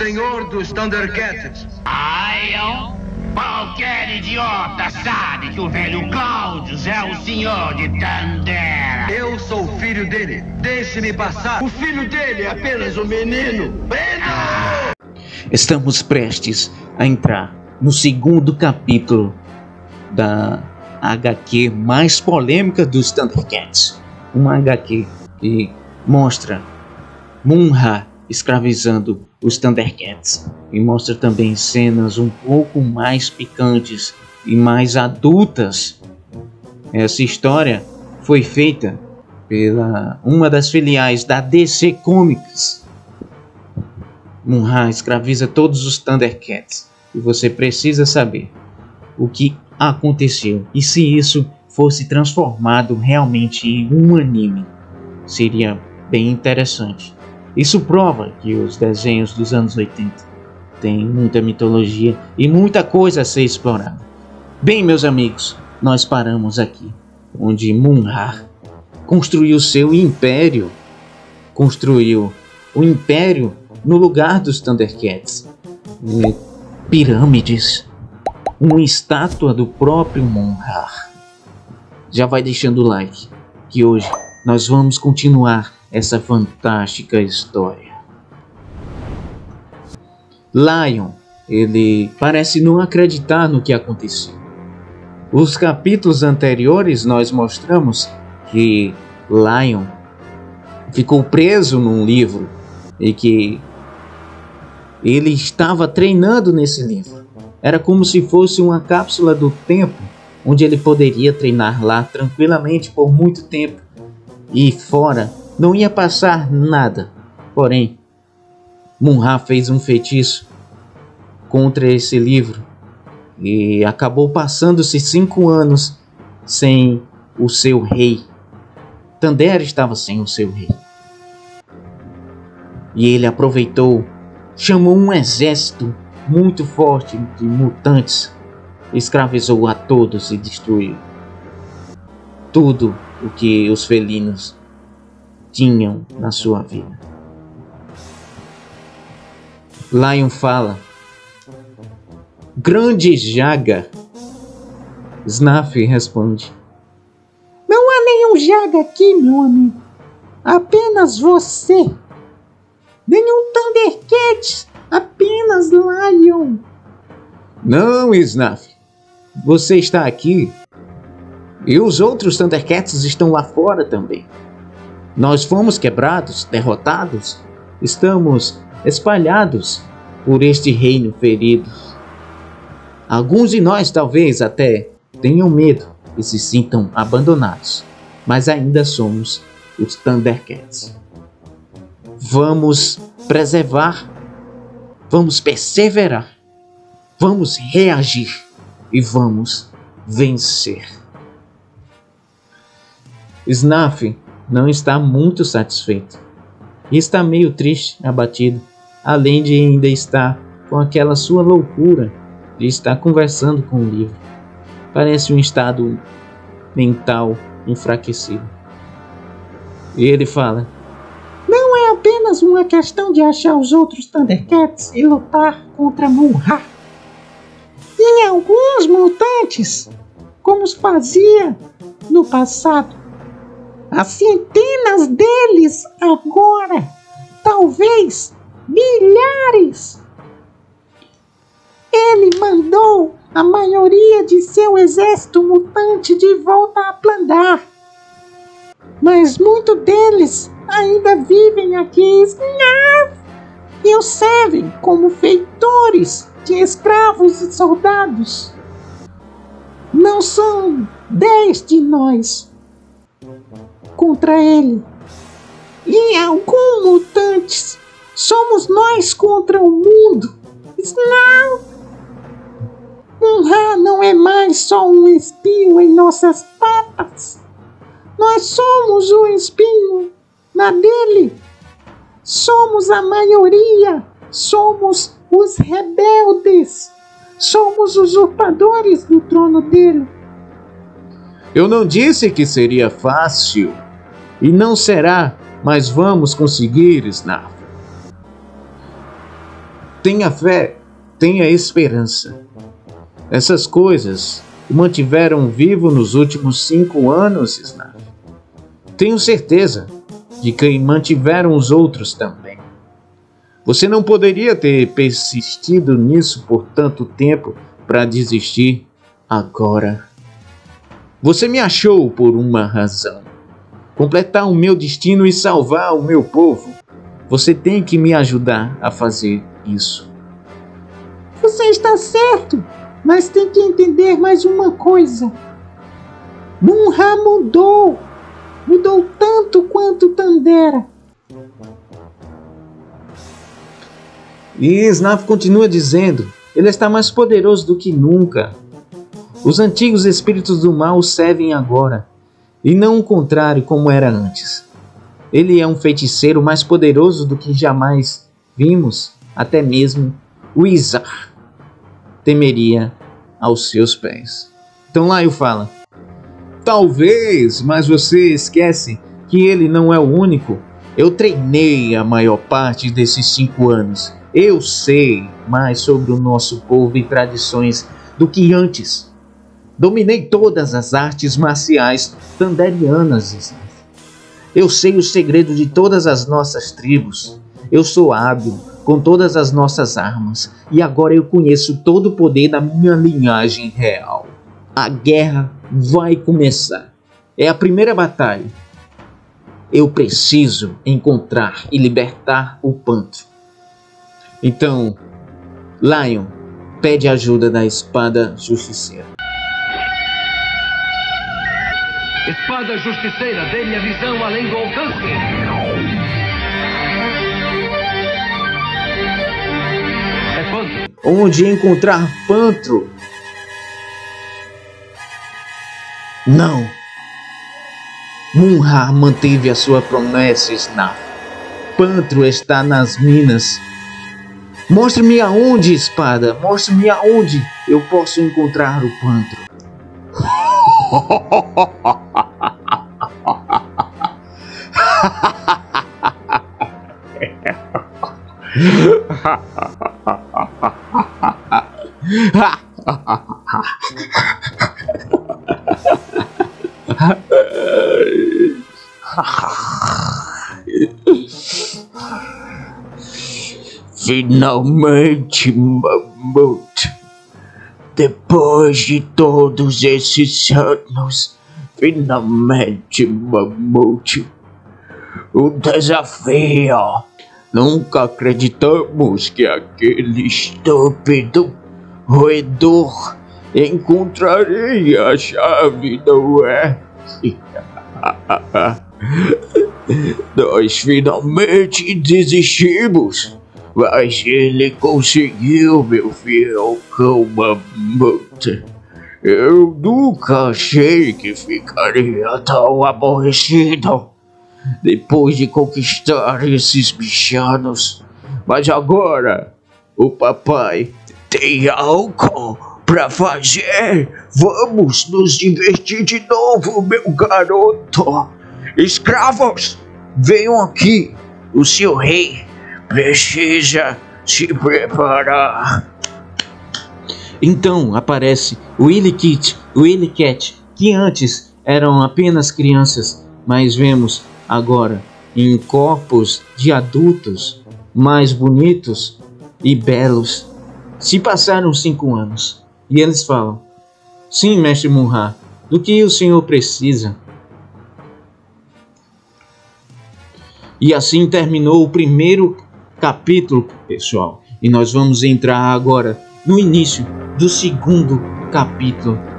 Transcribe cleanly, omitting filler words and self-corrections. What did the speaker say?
senhor dos Thundercats. Qualquer idiota sabe que o velho Claudius é o senhor de Thunder. Eu sou o filho dele. Deixe-me passar. O filho dele é apenas um menino. Estamos prestes a entrar no segundo capítulo da HQ mais polêmica dos Thundercats. Uma HQ que mostra Mun-Ra escravizando os Thundercats e mostra também cenas um pouco mais picantes e mais adultas. Essa história foi feita pela uma das filiais da DC Comics. Mun-Ra escraviza todos os Thundercats e você precisa saber o que aconteceu e se isso fosse transformado realmente em um anime. Seria bem interessante. Isso prova que os desenhos dos anos 80 têm muita mitologia e muita coisa a ser explorada. Bem, meus amigos, nós paramos aqui, onde Mun-Ra construiu seu império. Construiu o império no lugar dos Thundercats. Pirâmides. Uma estátua do próprio Mun-Ra. Já vai deixando o like, que hoje nós vamos continuar essa fantástica história. Lion, ele parece não acreditar no que aconteceu. Os capítulos anteriores nós mostramos que Lion ficou preso num livro e que ele estava treinando nesse livro. Era como se fosse uma cápsula do tempo, onde ele poderia treinar lá tranquilamente por muito tempo e fora não ia passar nada. Porém, Mun-Ra fez um feitiço contra esse livro e acabou passando-se 5 anos sem o seu rei. Thunder estava sem o seu rei. E ele aproveitou, chamou um exército muito forte de mutantes, escravizou a todos e destruiu tudo o que os felinos tinham na sua vida. Lion fala: grande Jaga. Snaf responde: não há nenhum Jaga aqui, meu amigo. Apenas você. Nenhum Thundercat. Apenas Lion. Não, Snaf. Você está aqui. E os outros Thundercats estão lá fora também. Nós fomos quebrados, derrotados. Estamos espalhados por este reino ferido. Alguns de nós talvez até tenham medo e se sintam abandonados. Mas ainda somos os Thundercats. Vamos preservar. Vamos perseverar. Vamos reagir. E vamos vencer. Snaf não está muito satisfeito. E está meio triste, abatido. Além de ainda estar com aquela sua loucura de estar conversando com o livro. Parece um estado mental enfraquecido. E ele fala: não é apenas uma questão de achar os outros Thundercats e lutar contra Mun-Ra. E alguns mutantes, como os fazia no passado. Há centenas deles agora, talvez milhares. Ele mandou a maioria de seu exército mutante de volta a Plandar. Mas muitos deles ainda vivem aqui e os servem como feitores de escravos e soldados. Não são 10 de nós contra ele. E alguns mutantes somos nós contra o mundo. Não! Mun-Ra não é mais só um espinho em nossas patas. Nós somos um espinho na dele. Somos a maioria. Somos os rebeldes. Somos usurpadores do trono dele. Eu não disse que seria fácil. E não será, mas vamos conseguir, Snaf. Tenha fé, tenha esperança. Essas coisas o mantiveram vivo nos últimos 5 anos, Snarf. Tenho certeza de que mantiveram os outros também. Você não poderia ter persistido nisso por tanto tempo para desistir agora. Você me achou por uma razão. Completar o meu destino e salvar o meu povo. Você tem que me ajudar a fazer isso. Você está certo, mas tem que entender mais uma coisa. Munra mudou. Mudou tanto quanto Tandera. E Snarf continua dizendo, ele está mais poderoso do que nunca. Os antigos espíritos do mal o servem agora, e não o contrário como era antes. Ele é um feiticeiro mais poderoso do que jamais vimos, até mesmo o Izar temeria aos seus pés. Então Laio fala, talvez, mas você esquece que ele não é o único. Eu treinei a maior parte desses 5 anos. Eu sei mais sobre o nosso povo e tradições do que antes. Dominei todas as artes marciais tanderianas. Eu sei o segredo de todas as nossas tribos. Eu sou hábil com todas as nossas armas. E agora eu conheço todo o poder da minha linhagem real. A guerra vai começar. É a primeira batalha. Eu preciso encontrar e libertar o Pantro. Então, Lion pede ajuda da espada justiceira. Espada justiceira, dê-me a visão além do alcance. É Pantro. Onde encontrar Pantro? Não. Munra manteve a sua promessa, Snarf. Pantro está nas minas. Mostre-me aonde, espada. Mostre-me aonde eu posso encontrar o Pantro. Finalmente, Mamute. Depois de todos esses anos, finalmente, Mamute. O desafio. Nunca acreditamos que aquele estúpido roedor encontraria a chave, não é? Nós finalmente desistimos, mas ele conseguiu, meu fiel cão Mamute. Eu nunca achei que ficaria tão aborrecido depois de conquistar esses bichanos. Mas agora, o papai tem álcool pra fazer. Vamos nos divertir de novo, meu garoto. Escravos, venham aqui. O seu rei precisa se preparar. Então aparece o Willy-Cat, que antes eram apenas crianças, mas vemos agora em corpos de adultos mais bonitos e belos. Se passaram 5 anos e eles falam: sim, mestre Munra, do que o senhor precisa? E assim terminou o primeiro capítulo, pessoal. E nós vamos entrar agora no início do segundo capítulo